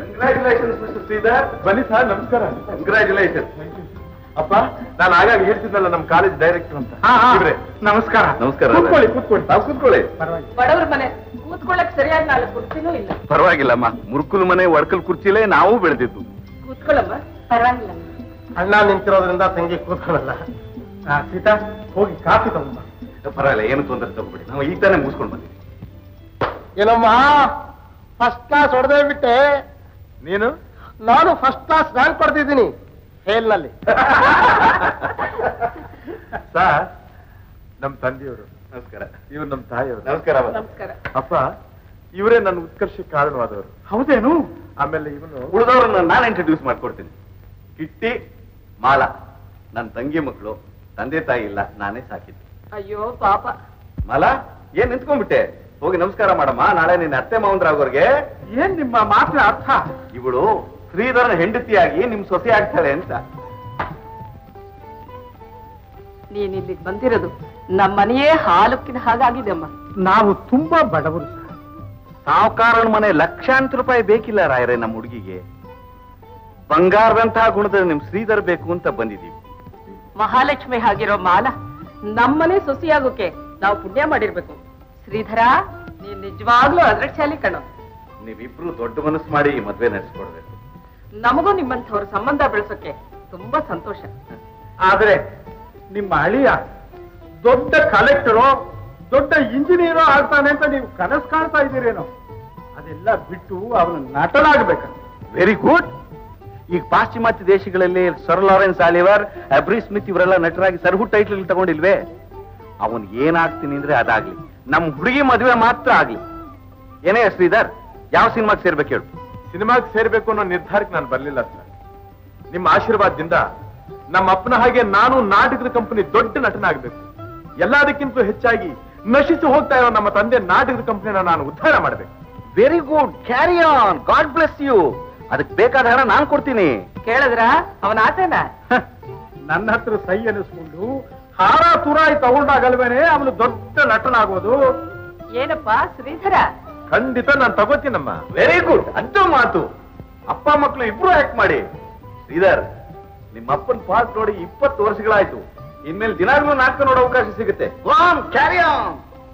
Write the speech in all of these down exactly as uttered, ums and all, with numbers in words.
Congratulations mister Sridhar. ಬನ್ನಿ sir, ನಮಸ್ಕಾರ. Congratulation. ಅಪ್ಪ, ನಾನು ಆಗಾಗ ಹೇಳ್ತಿದ್ದಲ್ಲ ನಮ್ಮ ಕಾಲೇಜ್ ಡೈರೆಕ್ಟರ್ ಅಂತ. ನಮಸ್ಕಾರ. ನಮಸ್ಕಾರ. ಕೂತ್ಕೊಳ್ಳಿ ಕೂತ್ಕೊಳ್ಳಿ. ನಾವು ಕೂತ್ಕೊಳ್ಳಿ. ಬಡವ್ರ ಮನೆ ಕೂತ್ಕೊಳ್ಳಕ್ ಸರಿಯಾಗಿ ನಾಲ್ಕು ಕುರ್ಚಿನೂ ಇಲ್ಲ. ಪರವಾಗಿಲ್ಲಮ್ಮ, ಮುರುಕುಲ್ ಮನೆ ಒಡ್ಕಲ್ ಕುರ್ಚಿಲೇ ನಾವು ಬೆಳೆದಿದ್ದು. ಕೂತ್ಕೊಳ್ಳಮ್ಮ. ಪರವಾಗಿಲ್ಲ. ಅಣ್ಣ ನಿಂತಿರೋದ್ರಿಂದ ತಂಗಿ ಕೂತ್ಕೊಳ್ಳಲ್ಲ. ಸೀತಾ, ಹೋಗಿ ಕಾಫಿ ತಗೊಂಬ. ಪರವಾಗಿಲ್ಲ, ಏನು ತೊಂದರೆ ತಗೋಬೇಡಿ, ನಾವು ಈಗ ತಾನೇ ಮುಗಿಸ್ಕೊಂಡು ಬಂದಿದ್ದೀವಿ. ಏನಮ್ಮ, ಫಸ್ಟ್ ಕ್ಲಾಸ್ ಹೊಡೆದೇ ಬಿಟ್ಟೆ. ನೀನು? ನಾನು ಫಸ್ಟ್ ಕ್ಲಾಸ್ ರ್ಯಾಂಕ್ ಪಡೆದಿದ್ದೀನಿ ಫೇಲ್ನಲ್ಲಿ. ಸರ್, ನಮ್ಮ ತಂದೆಯವರು ನಮಸ್ಕಾರ. ಇವ್ರು ನಮ್ಮ ತಾಯಿಯವರು ನಮಸ್ಕಾರ. ನಮಸ್ಕಾರ. ಅಪ್ಪ, ಇವರೇ ನನ್ನ ಉತ್ಕರ್ಷಕ್ಕೆ ಕಾರಣವಾದವರು. ಹೌದೇನು? ಆಮೇಲೆ ಇವನು ಉಳಿದವ್ರನ್ನ ನಾನು ಇಂಟ್ರೊಡ್ಯೂಸ್ ಮಾಡ್ಕೊಡ್ತೀನಿ. ಕಿಟ್ಟಿ, ಮಾಲಾ ನನ್ನ ತಂಗಿ ಮಕ್ಕಳು. ತಂದೆ ತಾಯಿ ಇಲ್ಲ, ನಾನೇ ಸಾಕಿದ್ದೆ. ಅಯ್ಯೋ ಪಾಪ. ಮಾಲಾ, ಏನ್ ನಿಂತ್ಕೊಂಡ್ಬಿಟ್ಟೆ? ಹೋಗಿ ನಮಸ್ಕಾರ ಮಾಡಮ್ಮ. ನಾಳೆ ನಿನ್ನ ಅತ್ತೆ ಮಾವಂದ್ರಾಗೋರ್ಗೆ. ಏನ್ ನಿಮ್ಮ ಮಾತಿನ ಅರ್ಥ? ಇವಳು ಶ್ರೀಧರನ ಹೆಂಡತಿಯಾಗಿ ನಿಮ್ ಸೊಸೆ ಆಗ್ತಾಳೆ ಅಂತ. ನೀನ್ ಇಲ್ಲಿಗೆ ಬಂದಿರೋದು ನಮ್ಮ ಮನೆಯೇ ಹಾಲುಕ್ಕಿನ ಹಾಗಾಗಿದೆ ಅಮ್ಮ. ನಾವು ತುಂಬಾ ಬಡವರು ಸರ್. ಸಾವುಕಾರನ ಮನೆ ಲಕ್ಷಾಂತರ ರೂಪಾಯಿ ಬೇಕಿಲ್ಲ ರಾಯರೇ. ನಮ್ಮ ಹುಡುಗಿಗೆ ಬಂಗಾರದಂತಹ ಗುಣದ ನಿಮ್ ಶ್ರೀಧರ್ ಬೇಕು ಅಂತ ಬಂದಿದ್ದೀವಿ. ಮಹಾಲಕ್ಷ್ಮಿ ಆಗಿರೋ ಮಾಲ ನಮ್ಮನೆ ಸೊಸೆಯಾಗೋಕೆ ನಾವು ಪುಣ್ಯ ಮಾಡಿರ್ಬೇಕು. ಶ್ರೀಧರ, ನೀನ್ ನಿಜವಾಗ್ಲೂ ಅದೃಷ್ಟಶಾಲಿ ಕಣೋ. ನೀವಿಬ್ರು ದೊಡ್ಡ ಮನಸ್ಸು ಮಾಡಿ ಈ ಮದ್ವೆ ನಡೆಸ್ಕೊಡ್ಬೇಕು. ನಮಗೂ ನಿಮ್ಮಂಥವ್ರ ಸಂಬಂಧ ಬೆಳೆಸೋಕೆ ತುಂಬಾ ಸಂತೋಷ. ಆದ್ರೆ ನಿಮ್ಮ ಅಳಿಯ ದೊಡ್ಡ ಕಲೆಕ್ಟರು, ದೊಡ್ಡ ಇಂಜಿನಿಯರು ಆಗ್ತಾನೆ ಅಂತ ನೀವು ಕನಸು ಕಾಣ್ತಾ ಇದ್ದೀರೇನೋ? ಅದೆಲ್ಲ ಬಿಟ್ಟು ಅವನು ನಟನಾಗಬೇಕಂತ. Very good. ಈಗ ಪಾಶ್ಚಿಮಾತ್ಯ ದೇಶಗಳಲ್ಲಿ sir Laurence Olivier, Aubrey Smith ಇವರೆಲ್ಲ ನಟರಾಗಿ ಸರ್ಹು ಟೈಟಲ್ ತಗೊಂಡಿಲ್ವೇ? ಅವನ್ ಏನಾಗ್ತೀನಿ ಅಂದ್ರೆ ಅದಾಗ್ಲಿ, ನಮ್ ಹುಡುಗಿ ಮದುವೆ ಮಾತ್ರ ಆಗ್ಲಿ. ಏನೇ ಶ್ರೀಧರ್, ಯಾವ ಸಿನಿಮಾಗೆ ಸೇರ್ಬೇಕು ಹೇಳು? ಸಿನಿಮಾಗೆ ಸೇರ್ಬೇಕು ಅನ್ನೋ ನಿರ್ಧಾರಕ್ಕೆ ನಾನು ಬರ್ಲಿಲ್ಲ ಸರ್. ನಿಮ್ಮ ಆಶೀರ್ವಾದದಿಂದ ನಮ್ಮ ಅಪ್ಪನ ಹಾಗೆ ನಾನು ನಾಟಕದ ಕಂಪನಿ ದೊಡ್ಡ ನಟನಾಗಬೇಕು. ಎಲ್ಲದಕ್ಕಿಂತ ಹೆಚ್ಚಾಗಿ ನಶಿಸಿ ಹೋಗ್ತಾ ಇರೋ ನಮ್ಮ ತಂದೆ ನಾಟಕದ ಕಂಪನಿನ ನಾನು ಉದ್ಧಾರ ಮಾಡಬೇಕು. Very good, carry on. God bless you. ಅದಕ್ಕೆ ಬೇಕಾದ ಹಣ ನಾನು ಕೊಡ್ತೀನಿ. ಕೇಳಿದ್ರ ಅವನ ಆಸೆನಾ? ನನ್ನ ಹತ್ರ ಸೈ ಅನಿಸ್ಕೊಂಡು ಹಾರ ತುರಾಯಿ ತಗೊಂಡಾಗಲ್ವೇನೆ ಅವನು ದೊಡ್ಡ ನಟನಾಗೋದು. ಏನಪ್ಪ ಶ್ರೀಧರ? ಖಂಡಿತ ನಾನು ತಗೋತೀನಮ್ಮ. ವೆರಿ ಗುಡ್, ಅದ್ದು ಮಾತು. ಅಪ್ಪ ಮಕ್ಕಳು ಇಬ್ರು ಆಕ್ಟ್ ಮಾಡಿ. ಶ್ರೀಧರ್, ನಿಮ್ಮ ಅಪ್ಪನ ಪಾಸ್ ನೋಡಿ ಇಪ್ಪತ್ತು ವರ್ಷಗಳಾಯ್ತು. ಇನ್ಮೇಲೆ ದಿನಾಗ್ಲೂ ನಾಟಕ ನೋಡೋ ಅವಕಾಶ ಸಿಗುತ್ತೆ. Carry on.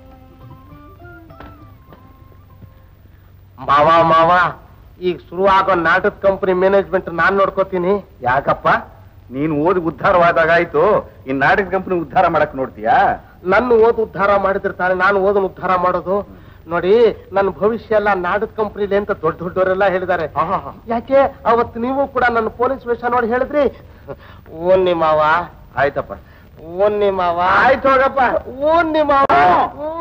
ಮಾವ ಮಾವ, ಈಗ ಶುರು ಆಗೋ ನಾಟಕ ಕಂಪನಿ ಮ್ಯಾನೇಜ್ಮೆಂಟ್ ನಾನ್ ನೋಡ್ಕೋತೀನಿ. ಯಾಕಪ್ಪ? ನೀನು ಓದಿ ಉದ್ಧಾರವಾದಾಗಾಯ್ತು, ಇನ್ ನಾಟಕ ಕಂಪನಿ ಉದ್ಧಾರ ಮಾಡಕ್ ನೋಡ್ತೀಯಾ? ನನ್ನ ಓದ್ ಉದ್ಧಾರ ಮಾಡಿದಿರ್ತಾರೆ, ನಾನು ಓದನ್ ಉದ್ಧಾರ ಮಾಡೋದು. ನೋಡಿ, ನನ್ನ ಭವಿಷ್ಯ ಎಲ್ಲ ನಾಟಕ ಕಂಪನಿಲಿ ಅಂತ ದೊಡ್ಡ ದೊಡ್ಡವರೆಲ್ಲ ಹೇಳಿದ್ದಾರೆ. ಯಾಕೆ ಅವತ್ತು ನೀವು ಕೂಡ ನನ್ನ ಪೊಲೀಸ್ ವೇಷ ನೋಡಿ ಹೇಳಿದ್ರಿ. ಓನ್ ನಿಮ್ಮವ. ಆಯ್ತಪ್ಪ, ಓನ್ ನಿಮ್ಮವ. ಆಯ್ತು ಹೋಗಪ್ಪ. ಓನ್ ನಿಮ್ಮವ.